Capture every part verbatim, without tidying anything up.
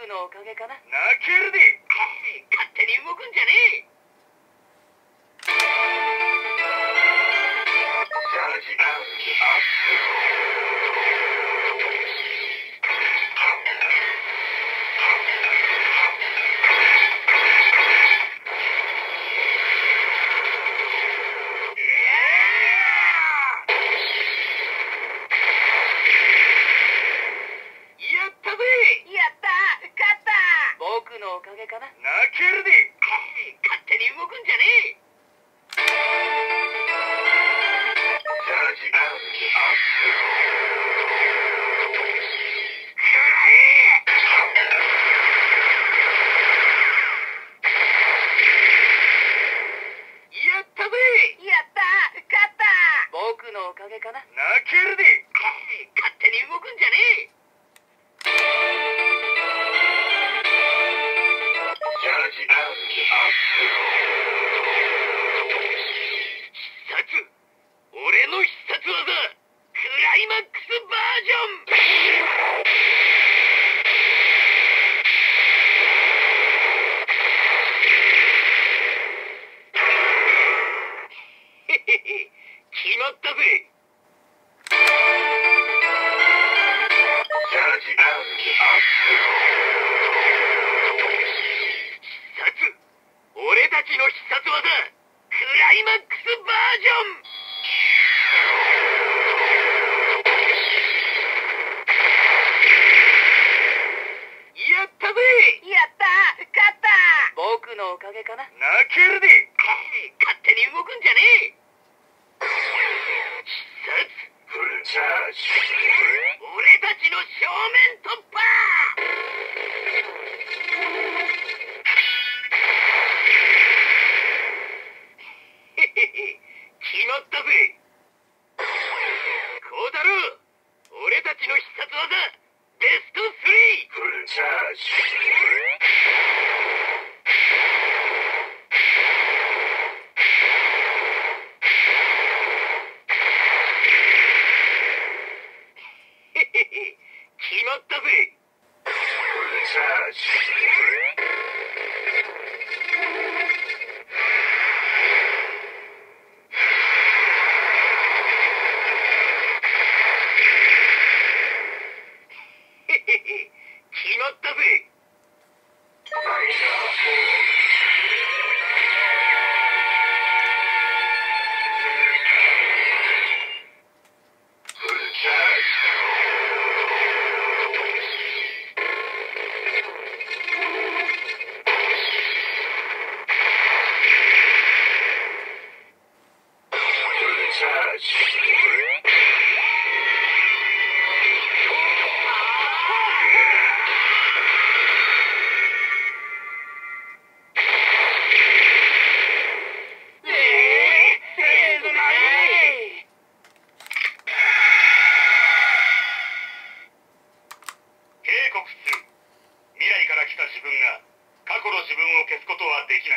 のおかげかな。 泣けるで。勝手に動くんじゃねえ。 僕のおかげかな。 泣けるで。勝手に動くんじゃねえ。やったぜ。やった勝った。 僕のおかげかな。 泣けるで。勝手に動くんじゃねえ。必殺、俺の必殺技、クライマックスバージョン。へへへ、決まったぜ。必殺、俺たちの必殺技、クライマックスバージョン。やったぜ。やった勝った。 僕のおかげかな。 泣けるで。勝手に動くんじゃねえ。必殺、フルチャージ。俺たちの正面突破。へへへ、決まったぜ。孝太郎、俺たちの必殺技、ベストスリー。フルチャージ。へへへ、決まったぜ。フルチャージ。へへへ、決まったぜ。警告する。未来から来た自分が過去の自分を消すことはできない。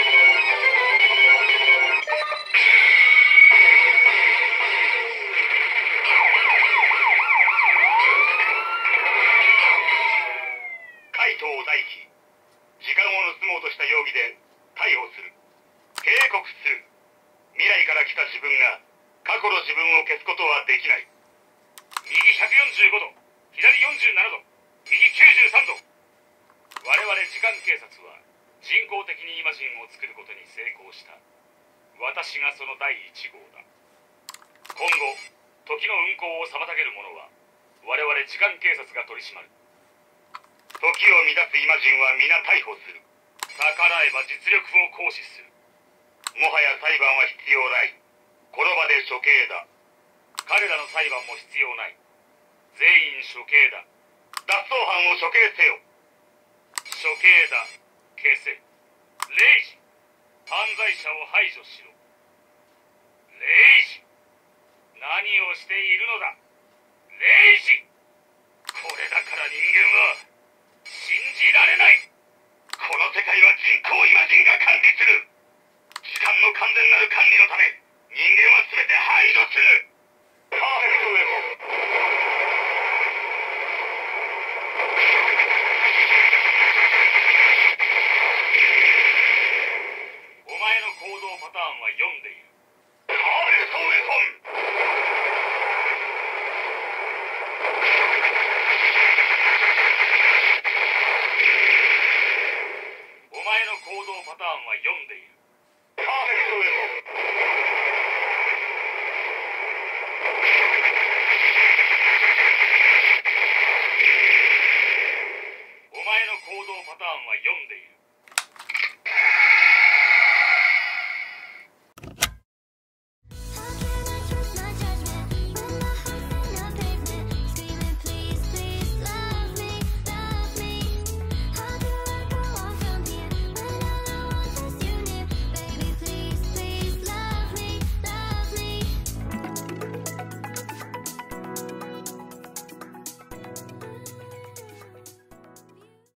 怪盗大輝、時間を盗もうとした容疑で逮捕する。警告する。未来から来た自分が過去の自分を消すことはできない。右ひゃくよんじゅうごど、左よんじゅうななど、右きゅうじゅうさんど。我々時間警察は人工的にイマジンを作ることに成功した。私がその第一号だ。今後、時の運行を妨げる者は我々時間警察が取り締まる。時を乱すイマジンは皆逮捕する。逆らえば実力を行使する。もはや裁判は必要ない。この場で処刑だ。彼らの裁判も必要ない。全員処刑だ。脱走犯を処刑せよ。処刑だ。消せ。レイジ、犯罪者を排除しろ。レイジ、何をしているのだ。レイジ、これだから人間は信じられない。この世界は人工イマジンが管理する。時間の完全なる管理のため人間は全て排除する。パーフェクトウェポン。 パターンは読んでいる。